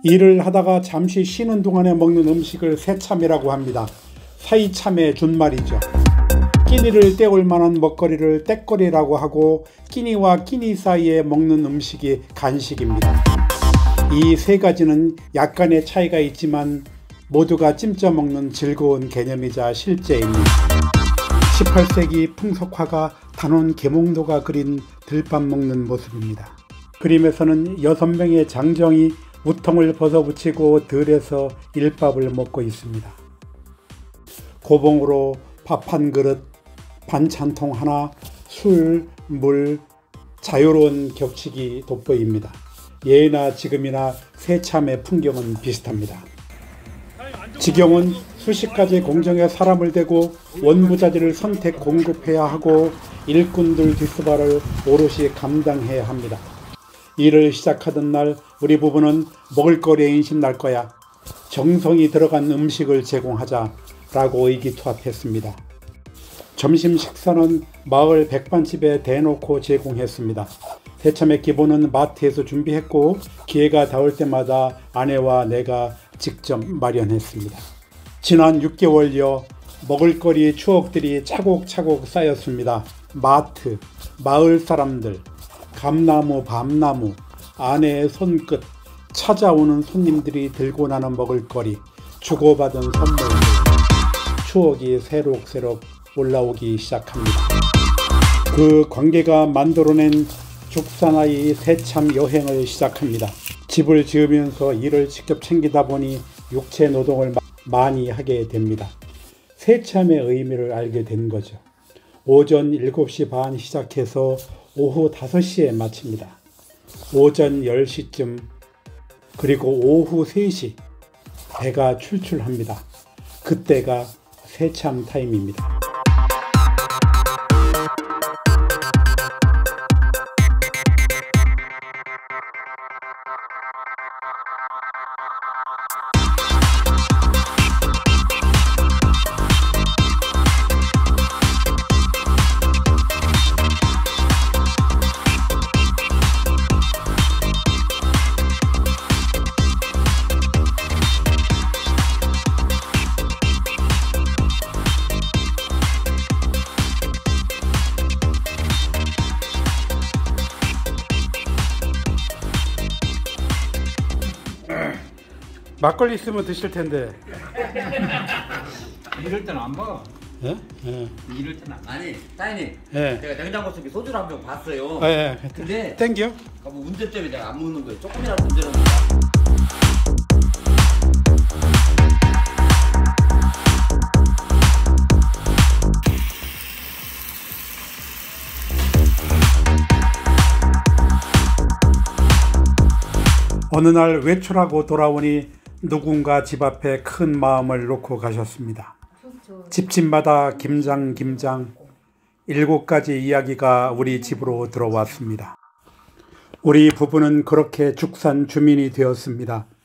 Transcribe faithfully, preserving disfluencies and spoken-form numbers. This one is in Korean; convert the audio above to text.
일을 하다가 잠시 쉬는 동안에 먹는 음식을 새참이라고 합니다. 사이참의 준말이죠. 끼니를 때울 만한 먹거리를 때거리라고 하고 끼니와 끼니 사이에 먹는 음식이 간식입니다. 이 세 가지는 약간의 차이가 있지만 모두가 찜쪄 먹는 즐거운 개념이자 실제입니다. 십팔 세기 풍속화가 단원 계몽도가 그린 들밥 먹는 모습입니다. 그림에서는 여섯 명의 장정이 우통을 벗어붙이고 들에서 일밥을 먹고 있습니다. 고봉으로 밥 한 그릇, 반찬통 하나, 술, 물, 자유로운 격식이 돋보입니다. 예나 지금이나 새참의 풍경은 비슷합니다. 지경은 수십 가지 공정에 사람을 대고 원부자재를 선택 공급해야 하고 일꾼들 뒷수발을 오롯이 감당해야 합니다. 일을 시작하던 날 우리 부부는 먹을거리에 인심 날 거야. 정성이 들어간 음식을 제공하자 라고 의기투합했습니다. 점심 식사는 마을 백반집에 대놓고 제공했습니다. 새참의 기본은 마트에서 준비했고 기회가 닿을 때마다 아내와 내가 직접 마련했습니다. 지난 육 개월여 먹을거리 추억들이 차곡차곡 쌓였습니다. 마트, 마을 사람들, 감나무, 밤나무, 아내의 손끝, 찾아오는 손님들이 들고 나는 먹을거리, 주고받은 선물들, 추억이 새록새록 올라오기 시작합니다. 그 관계가 만들어낸 죽사나이 새참 여행을 시작합니다. 집을 지으면서 일을 직접 챙기다 보니 육체 노동을 많이 하게 됩니다. 새참의 의미를 알게 된 거죠. 오전 일곱 시 반 시작해서 오후 다섯 시에 마칩니다. 오전 열 시쯤 그리고 오후 세 시 배가 출출합니다. 그때가 새참 타임입니다. 막걸리 있으면 드실 텐데. 이럴 때는 안 봐. 예? 예. 이럴 때는 안. 아니, 사장님. 예. 제가 냉장고 속에 소주를 한 병 봤어요. 예. 예. 근데 땡겨? 뭐 운전점에 내가 안 먹는 거예요. 조금이라도 운전하는 어느 날 외출하고 돌아오니 누군가 집 앞에 큰 마음을 놓고 가셨습니다. 집집마다 김장 김장 일곱 가지 이야기가 우리 집으로 들어왔습니다. 우리 부부는 그렇게 죽산 주민이 되었습니다.